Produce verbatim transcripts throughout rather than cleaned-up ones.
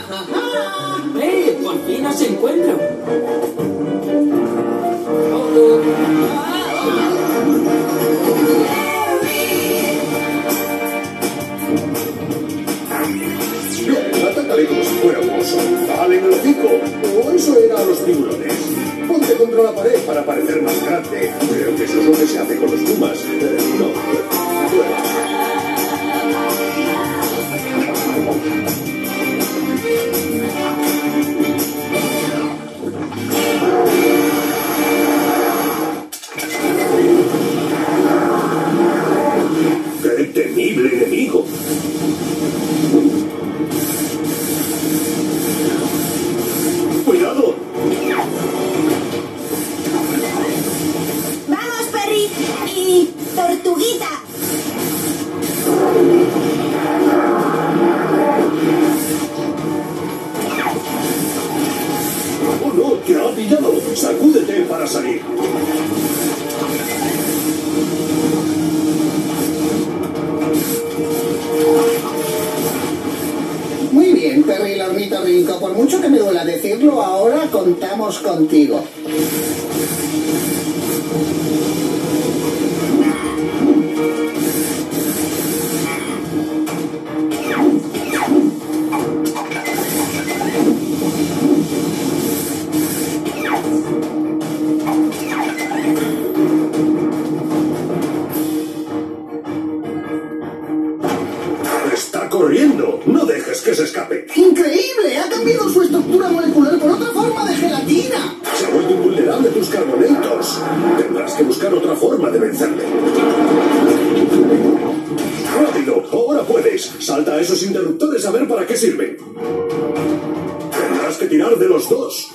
¡Eh! ¡Por fin nos encuentro! Bien, atácale como si fuera un oso. Dale en el hocico. O eso era a los tiburones. Ponte contra la pared para parecer más grande. Creo que eso es lo que se hace con los pumas. Eh, no. Fuera. ¡Qué temible enemigo! ¡Cuidado! ¡Vamos, Perry! ¡Y Tortuguita! ¡Oh, no! ¡Te ha pillado! ¡Sacúdete para salir! Muy bien, Perry el ornitorrinco. Por mucho que me duela decirlo, ahora contamos contigo. ¡Está corriendo! ¡No dejes que se escape! ¡Increíble! Ha cambiado su estructura molecular por otra forma de gelatina. Se ha vuelto invulnerable a tus carbonatos. Tendrás que buscar otra forma de vencerle. ¡Rápido! ¡Ahora puedes! Salta a esos interruptores a ver para qué sirven. Tendrás que tirar de los dos.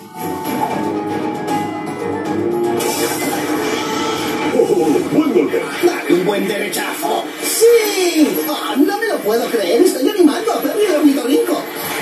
¡Oh! ¡Buen golpe! ¡Dale un buen derechazo! ¡Sí! ¡Ah, no me lo puedo creer! ¡Estoy animando a Perry el ornitorrinco!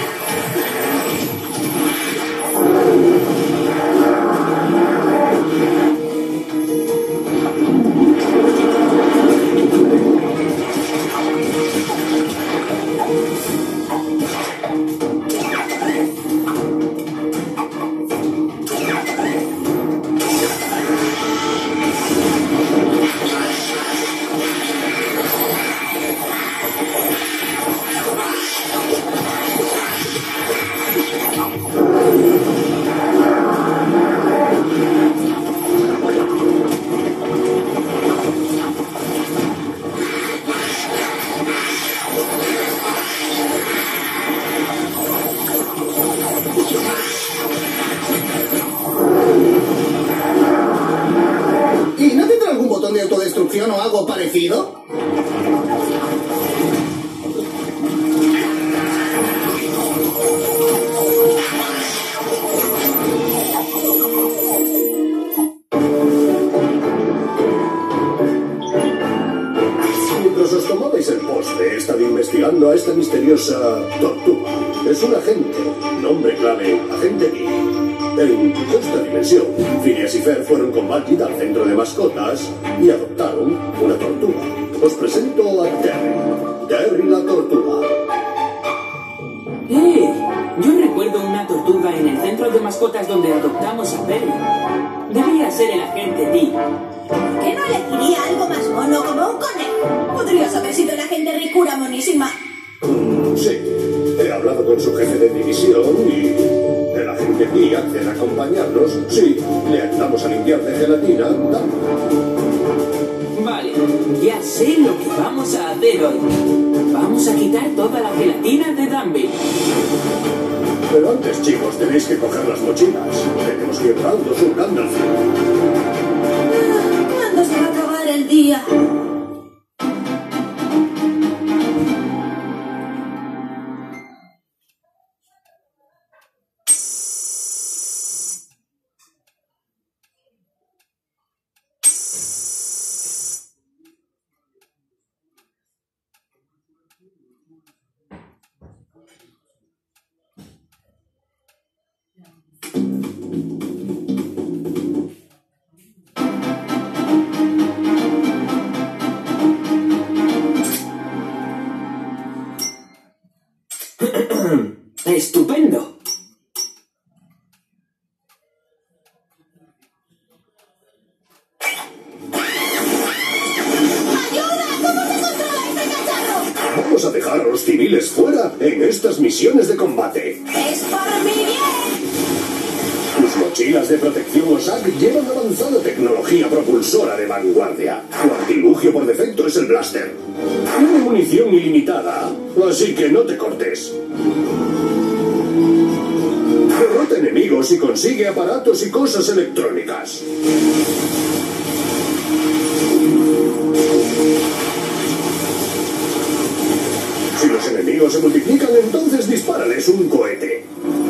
¿Y no tendrá algún botón de autodestrucción o algo parecido? Mientras os tomabais el postre, he estado investigando a esta misteriosa tortuga. Es un agente, nombre clave, agente P. En esta dimensión, Phineas y Fer fueron con Budget al centro de mascotas y adoptaron una tortuga. Os presento a Terry. Terry la tortuga. ¡Eh! Yo recuerdo una tortuga en el centro de mascotas donde adoptamos a Perry. Debía ser el agente T. ¿Por qué no elegiría algo más mono como un conejo? Podría haber sido la agente Ricura monísima. Mm, sí, he hablado con su jefe de división y el agente P accede a acompañarnos. Sí, le ayudamos a limpiar de gelatina. Dale. Vale, ya sé lo que vamos a hacer hoy. Vamos a quitar toda la gelatina de Danville. Pero antes, chicos, tenéis que coger las mochilas. Tenemos que ir dando su Gandalf. ¿Cuándo se va a acabar el día? ¡Estupendo! Vamos a dejar a los civiles fuera en estas misiones de combate. ¡Es por mi bien! Tus mochilas de protección O S A C llevan avanzada tecnología propulsora de vanguardia. Tu artilugio por defecto es el blaster. Tiene munición ilimitada, así que no te cortes. Derrota enemigos y consigue aparatos y cosas electrónicas. Si los enemigos se multiplican, entonces dispárales un cohete.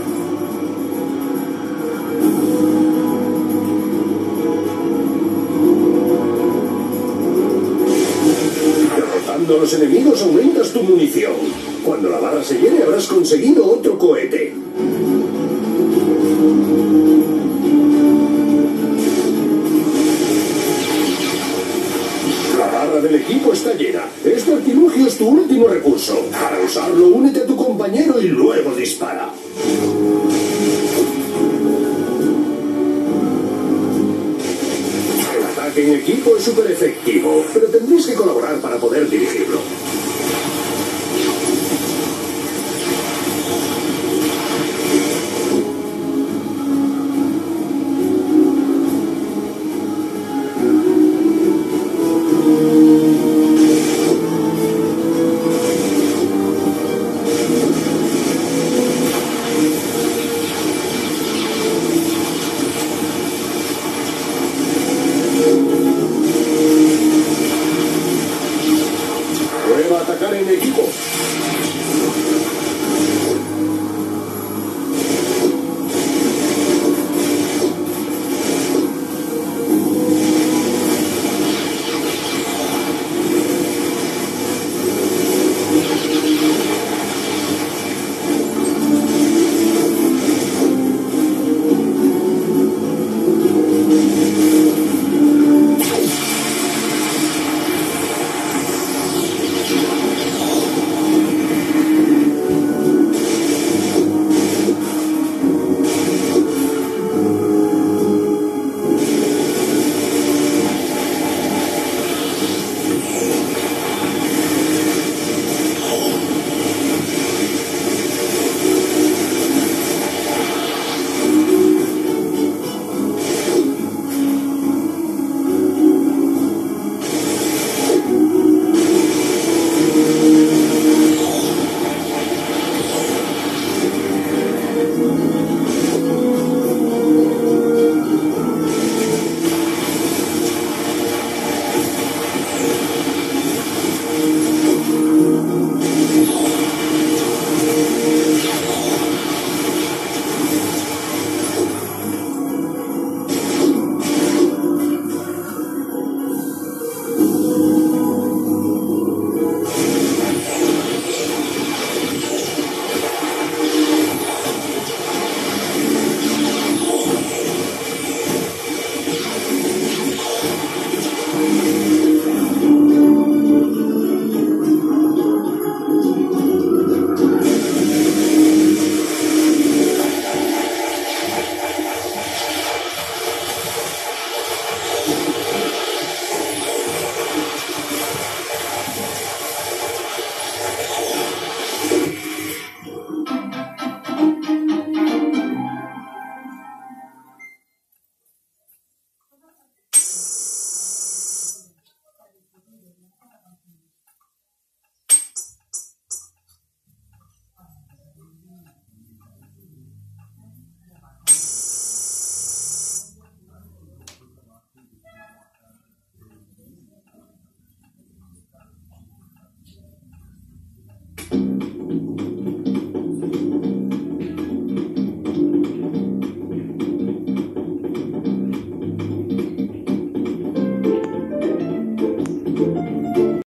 Derrotando a los enemigos aumentas tu munición. Cuando la barra se llene habrás conseguido otro cohete. La barra del equipo está llena. Este artilugio es tu último recurso. Para usarlo, únete a tu compañero y luego dispara. El ataque en equipo es súper efectivo, pero tendréis que colaborar para poder dirigirlo. Prueba a atacar en equipo.